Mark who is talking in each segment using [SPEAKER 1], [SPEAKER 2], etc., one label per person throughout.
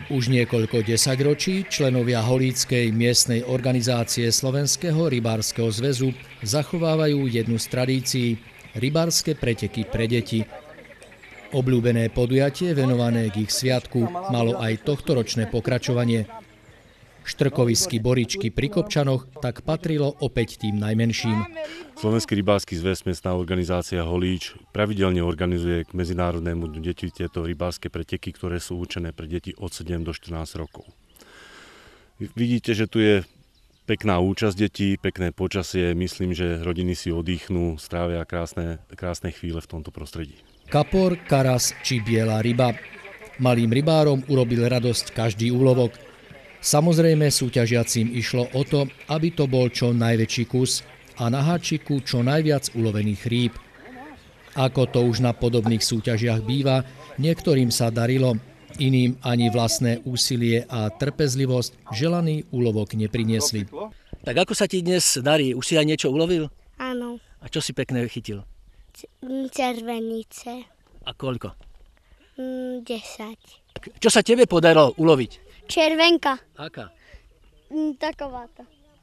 [SPEAKER 1] Už niekoľko desaťročí členovia Holíckej miestnej organizácie Slovenského rybárskeho zväzu zachovávajú jednu z tradícií – rybárske preteky pre deti. Obľúbené podujatie venované k ich sviatku malo aj tohtoročné pokračovanie. Štrkovisky Boričky pri Kopčanoch tak patrilo opäť tým najmenším.
[SPEAKER 2] Slovenský rybársky zväz, miestna organizácia Holíč, pravidelne organizuje k Medzinárodnému dňu detí tieto rybárske preteky, ktoré sú určené pre deti od 7 do 14 rokov. Vidíte, že tu je pekná účasť detí, pekné počasie. Myslím, že rodiny si oddychnú, strávia krásne chvíle v tomto prostredí.
[SPEAKER 1] Kapor, karas či biela ryba. Malým rybárom urobil radosť každý úlovok. Samozrejme súťažiacim išlo o to, aby to bol čo najväčší kus a na háčiku čo najviac ulovených rýb. Ako to už na podobných súťažiach býva, niektorým sa darilo, iným ani vlastné úsilie a trpezlivosť želaný úlovok nepriniesli.
[SPEAKER 3] Tak ako sa ti dnes darí? Už si aj niečo ulovil?
[SPEAKER 4] Áno.
[SPEAKER 3] A čo si pekné chytil?
[SPEAKER 4] Červenice.
[SPEAKER 3] A koľko?
[SPEAKER 4] 10.
[SPEAKER 3] Čo sa tebe podarilo uloviť?
[SPEAKER 4] Červenka.
[SPEAKER 3] Aká?
[SPEAKER 4] Takováto.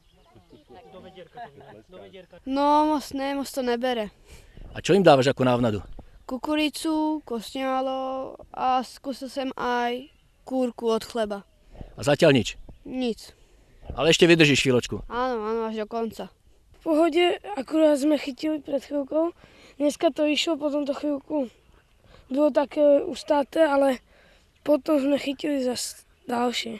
[SPEAKER 5] No, moc to nebere.
[SPEAKER 3] A čo im dávaš ako návnadu?
[SPEAKER 5] Kukuricu, kosňalo a skúsil som aj kúrku od chleba.
[SPEAKER 3] A zatiaľ nič?
[SPEAKER 5] Nic.
[SPEAKER 3] Ale ešte vydržíš chvíľočku?
[SPEAKER 5] Áno, až do konca.
[SPEAKER 6] V pohode, akurát sme chytili pred chvíľkou. Dneska to išlo, potom to chvíľku bylo také ustáte, ale potom sme chytili zase ďalšie.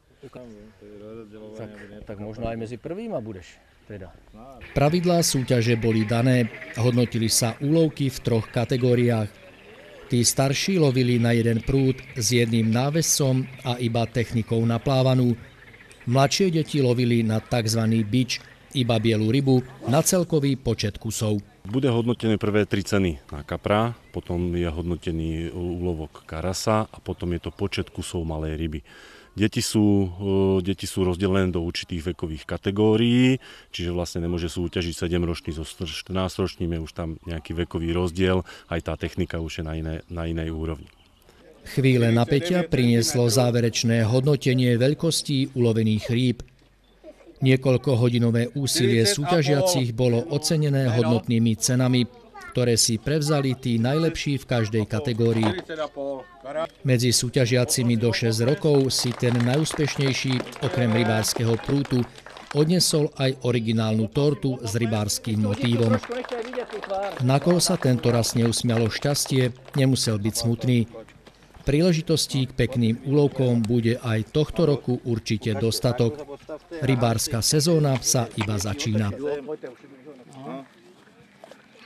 [SPEAKER 3] Tak možno aj medzi prvýma budeš. Teda.
[SPEAKER 1] Pravidlá súťaže boli dané, hodnotili sa úlovky v 3 kategóriách. Tí starší lovili na jeden prúd s jedným náväzcom a iba technikou na plávanú. Mladšie deti lovili na tzv. Bič, iba bielu rybu, na celkový počet kusov.
[SPEAKER 2] Bude hodnotené prvé 3 ceny na kapra, potom je hodnotený úlovok karasa a potom je to počet kusov malej ryby. Deti sú rozdelené do určitých vekových kategórií, čiže vlastne nemôže súťažiť 7-ročný so 14-ročným, je už tam nejaký vekový rozdiel, aj tá technika už je na inej úrovni.
[SPEAKER 1] Chvíle napätia prinieslo záverečné hodnotenie veľkostí ulovených rýb. Niekoľkohodinové úsilie súťažiacich bolo ocenené hodnotnými cenami, ktoré si prevzali tí najlepší v každej kategórii. Medzi súťažiacimi do 6 rokov si ten najúspešnejší, okrem rybárskeho prútu, odnesol aj originálnu tortu s rybárskym motívom. Na koho sa tento raz neusmialo šťastie, nemusel byť smutný. Príležitostí k pekným úlovkom bude aj tohto roku určite dostatok. Rybárska sezóna sa iba začína.